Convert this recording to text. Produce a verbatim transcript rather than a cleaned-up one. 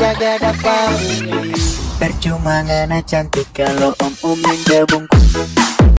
jaga dapat. Percuma ngana cantik kalau om-om yang jabungku.